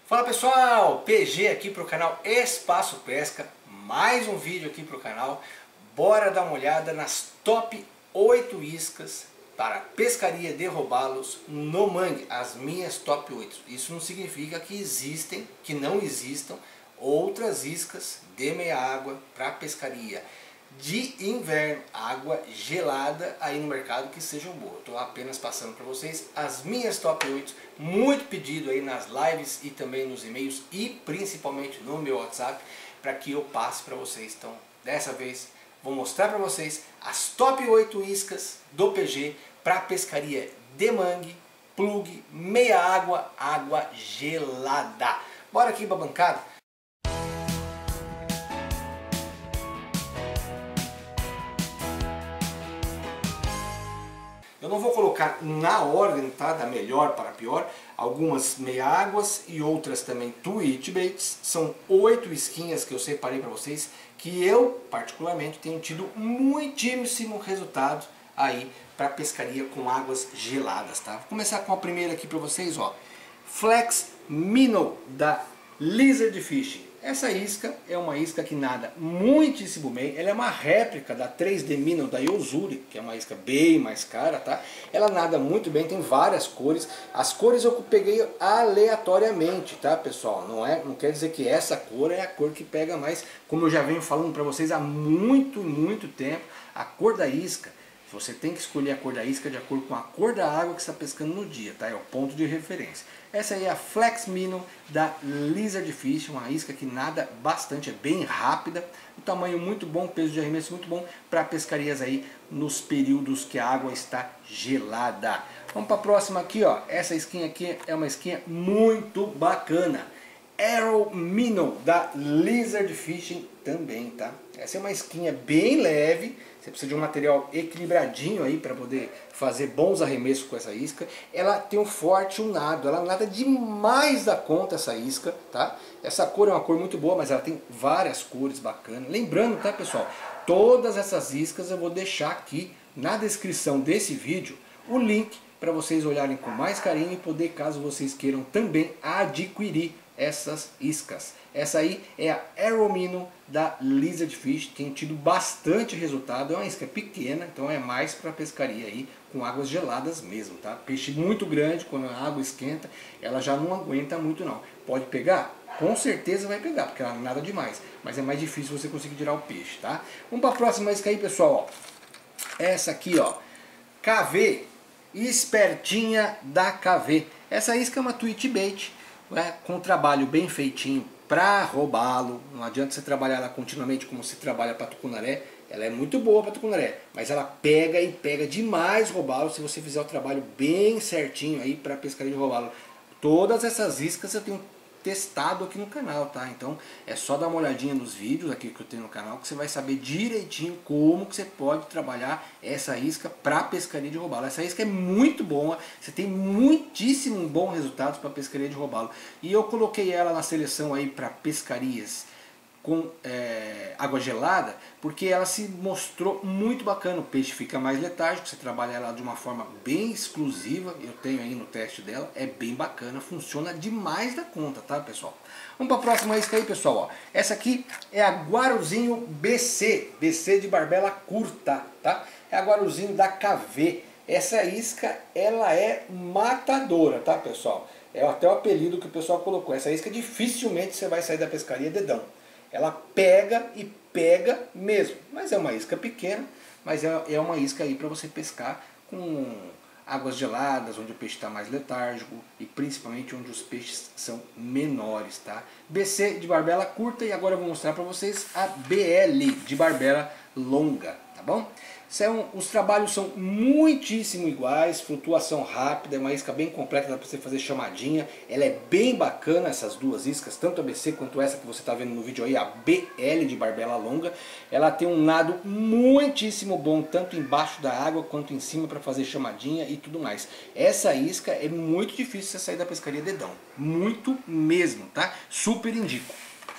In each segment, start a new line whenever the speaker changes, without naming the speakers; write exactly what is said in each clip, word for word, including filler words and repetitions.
Fala pessoal, P G aqui para o canal Espaço Pesca, mais um vídeo aqui para o canal. Bora dar uma olhada nas top oito iscas para pescaria de robalos no mangue, as minhas top oito. Isso não significa que existem, que não existam outras iscas de meia água para pescaria de inverno, água gelada aí no mercado que sejam boas. Estou apenas passando para vocês as minhas top oito, muito pedido aí nas lives e também nos e-mails e principalmente no meu WhatsApp, para que eu passe para vocês. Então, dessa vez, vou mostrar para vocês as top oito iscas do P G para pescaria de mangue, plug, meia água, água gelada. Bora aqui para a bancada. Eu não vou colocar na ordem, tá? Da melhor para a pior. Algumas meia-águas e outras também twitch baits. São oito isquinhas que eu separei para vocês, que eu particularmente tenho tido muitíssimo resultado aí para pescaria com águas geladas, tá? Vou começar com a primeira aqui para vocês, ó. Flex Minnow da Lizard Fishing. Essa isca é uma isca que nada muitíssimo bem. Ela é uma réplica da três D Minnow da Yo-Zuri, que é uma isca bem mais cara, tá? Ela nada muito bem, tem várias cores. As cores eu peguei aleatoriamente, tá, pessoal? Não é, não quer dizer que essa cor é a cor que pega mais. Como eu já venho falando para vocês há muito, muito tempo, a cor da isca, você tem que escolher a cor da isca de acordo com a cor da água que você está pescando no dia, tá? É o ponto de referência. Essa aí é a Flex Minnow da Lizard Fish, uma isca que nada bastante, é bem rápida, um tamanho muito bom, peso de arremesso muito bom para pescarias aí nos períodos que a água está gelada. Vamos para a próxima aqui, ó. Essa isquinha aqui é uma isquinha muito bacana. Arrow Minnow da Lizard Fishing também, tá? Essa é uma isquinha bem leve, você precisa de um material equilibradinho aí para poder fazer bons arremessos com essa isca. Ela tem um forte um nado, ela nada demais da conta essa isca, tá? Essa cor é uma cor muito boa, mas ela tem várias cores bacanas. Lembrando, tá, pessoal? Todas essas iscas eu vou deixar aqui na descrição desse vídeo o link para vocês olharem com mais carinho e poder, caso vocês queiram também adquirir essas iscas. Essa aí é a Arrow Minnow da Lizard Fish, tem tido bastante resultado, é uma isca pequena, então é mais para pescaria aí com águas geladas mesmo, tá? Peixe muito grande, quando a água esquenta, ela já não aguenta muito não. Pode pegar? Com certeza vai pegar, porque ela não é nada demais, mas é mais difícil você conseguir tirar o peixe, tá? Vamos para a próxima isca aí, pessoal, ó. Essa aqui, ó, K V, espertinha da K V. Essa isca é uma twitch bait, né, com um trabalho bem feitinho para roubá-lo. Não adianta você trabalhar ela continuamente como se trabalha para tucunaré. Ela é muito boa para tucunaré, mas ela pega e pega demais roubá-lo se você fizer o trabalho bem certinho aí para pescaria de roubá-lo. Todas essas iscas eu tenho testado aqui no canal, tá? Então é só dar uma olhadinha nos vídeos aqui que eu tenho no canal que você vai saber direitinho como que você pode trabalhar essa isca para pescaria de robalo. Essa isca é muito boa, você tem muitíssimo bons resultados para pescaria de robalo. E eu coloquei ela na seleção aí para pescarias com é, água gelada, porque ela se mostrou muito bacana. O peixe fica mais letárgico, você trabalha ela de uma forma bem exclusiva, eu tenho aí no teste dela, é bem bacana, funciona demais da conta, tá, pessoal? Vamos para a próxima isca aí, pessoal, ó. Essa aqui é a Guaruzinho B C, B C de barbela curta, tá? É a Guaruzinho da K V. Essa isca, ela é matadora, tá, pessoal? É até o apelido que o pessoal colocou. Essa isca dificilmente você vai sair da pescaria dedão. Ela pega e pega mesmo, mas é uma isca pequena, mas é uma isca aí para você pescar com águas geladas, onde o peixe está mais letárgico e principalmente onde os peixes são menores, tá? B C de barbela curta e agora eu vou mostrar para vocês a B L de barbela longa, tá bom? São, os trabalhos são muitíssimo iguais, flutuação rápida, é uma isca bem completa, dá para você fazer chamadinha. Ela é bem bacana, essas duas iscas, tanto a B C quanto essa que você está vendo no vídeo aí, a B L de barbela longa. Ela tem um nado muitíssimo bom, tanto embaixo da água quanto em cima para fazer chamadinha e tudo mais. Essa isca é muito difícil você sair da pescaria dedão, muito mesmo, tá? Super indico.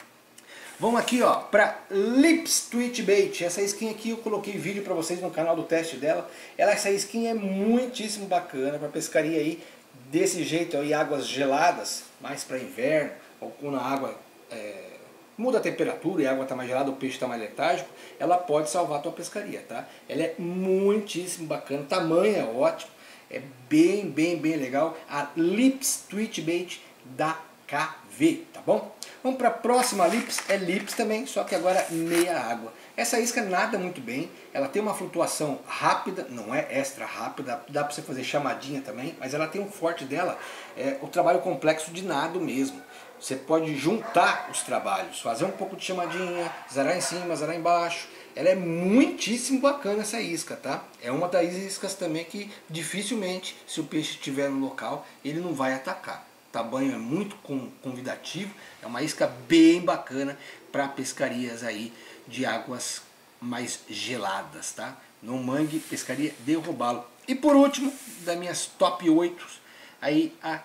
Vamos aqui, ó, para Lips Twitch Bait. Essa skin aqui eu coloquei vídeo para vocês no canal do teste dela. Ela, essa skin é muitíssimo bacana para pescaria aí desse jeito aí, águas geladas, mais para inverno, ou quando a água é, muda a temperatura e a água está mais gelada, o peixe está mais letárgico, ela pode salvar a tua pescaria, tá? Ela é muitíssimo bacana, o tamanho é ótimo, é bem, bem, bem legal. A Lips Twitch Bait da K V, tá bom? Vamos para a próxima Lips, é Lips também, só que agora meia água. Essa isca nada muito bem, ela tem uma flutuação rápida, não é extra rápida, dá para você fazer chamadinha também, mas ela tem um forte dela, é o trabalho complexo de nado mesmo. Você pode juntar os trabalhos, fazer um pouco de chamadinha, zarar em cima, zarar embaixo. Ela é muitíssimo bacana essa isca, tá? É uma das iscas também que dificilmente, se o peixe estiver no local, ele não vai atacar. O tamanho é muito convidativo, é uma isca bem bacana para pescarias aí de águas mais geladas, tá? No mangue, pescaria de robalo. E por último, das minhas top oito, aí a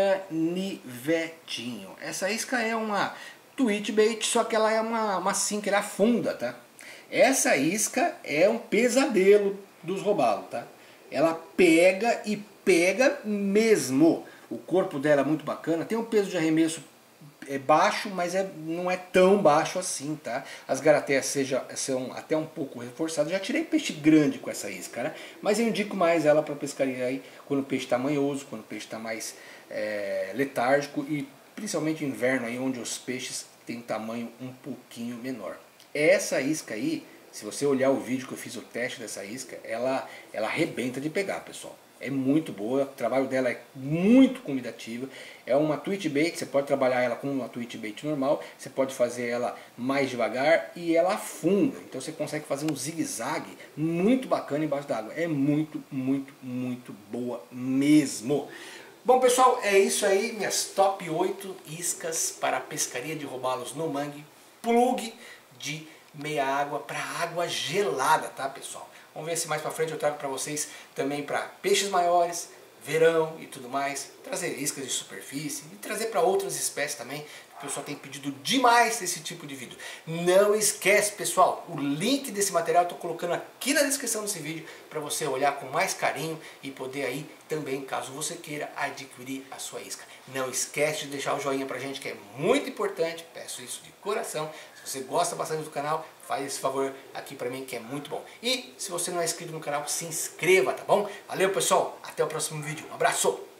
canivetinho. Essa isca é uma twitch bait, só que ela é uma, uma sinker afunda, tá? Essa isca é um pesadelo dos robalos, tá? Ela pega e pega mesmo. O corpo dela é muito bacana, tem um peso de arremesso é baixo, mas é, não é tão baixo assim, tá? As garateias seja, são até um pouco reforçadas. Já tirei peixe grande com essa isca, né? Mas eu indico mais ela para pescaria aí quando o peixe está manhoso, quando o peixe está mais é, letárgico e principalmente inverno aí onde os peixes têm tamanho um pouquinho menor. Essa isca aí, se você olhar o vídeo que eu fiz o teste dessa isca, ela, ela arrebenta de pegar, pessoal. É muito boa, o trabalho dela é muito convidativo. É uma twitch bait, você pode trabalhar ela como uma twitch bait normal, você pode fazer ela mais devagar e ela afunda. Então você consegue fazer um zigue-zague muito bacana embaixo d'água. É muito, muito, muito boa mesmo. Bom pessoal, é isso aí, minhas top oito iscas para pescaria de robalos no mangue, plug de meia água para água gelada, tá pessoal? Vamos ver se mais para frente eu trago para vocês também para peixes maiores, verão e tudo mais, trazer iscas de superfície e trazer para outras espécies também. O pessoal tem pedido demais esse tipo de vídeo. Não esquece, pessoal, o link desse material eu estou colocando aqui na descrição desse vídeo para você olhar com mais carinho e poder aí também, caso você queira, adquirir a sua isca. Não esquece de deixar o joinha pra gente, que é muito importante, peço isso de coração. Se você gosta bastante do canal, faz esse favor aqui pra mim, que é muito bom. E se você não é inscrito no canal, se inscreva, tá bom? Valeu pessoal, até o próximo vídeo, um abraço!